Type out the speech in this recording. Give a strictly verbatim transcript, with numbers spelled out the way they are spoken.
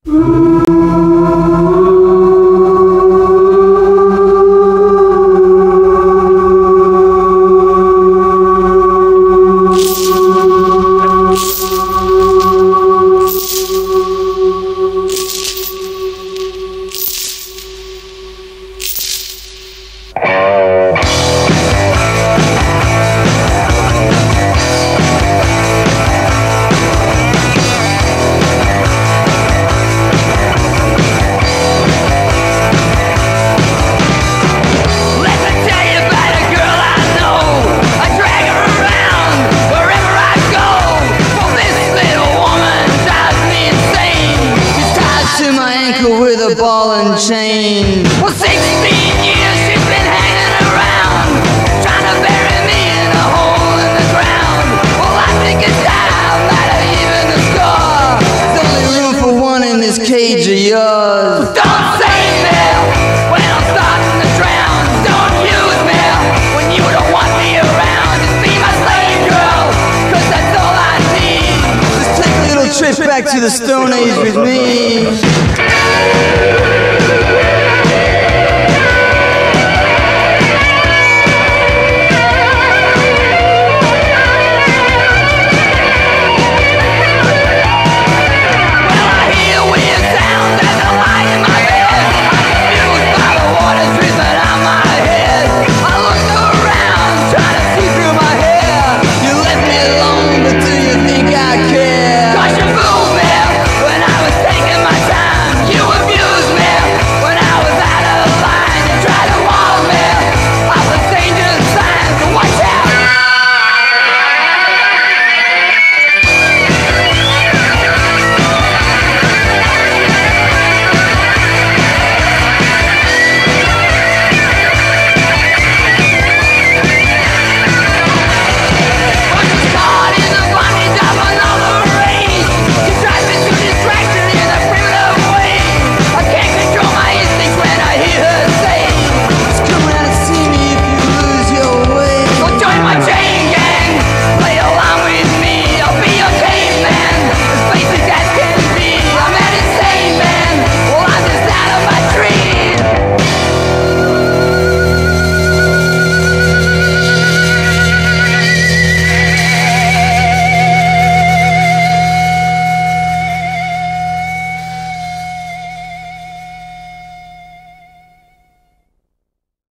Chain. Well, sixteen years she's been hanging around, trying to bury me in a hole in the ground. Well, I think it's time that I even the score. There's only room for one in this cage of yours. Don't save me when I'm starting to drown. Don't use me when you don't want me around. Just be my slave girl, cause that's all I need. Just take a little trip back to the Stone Age with me.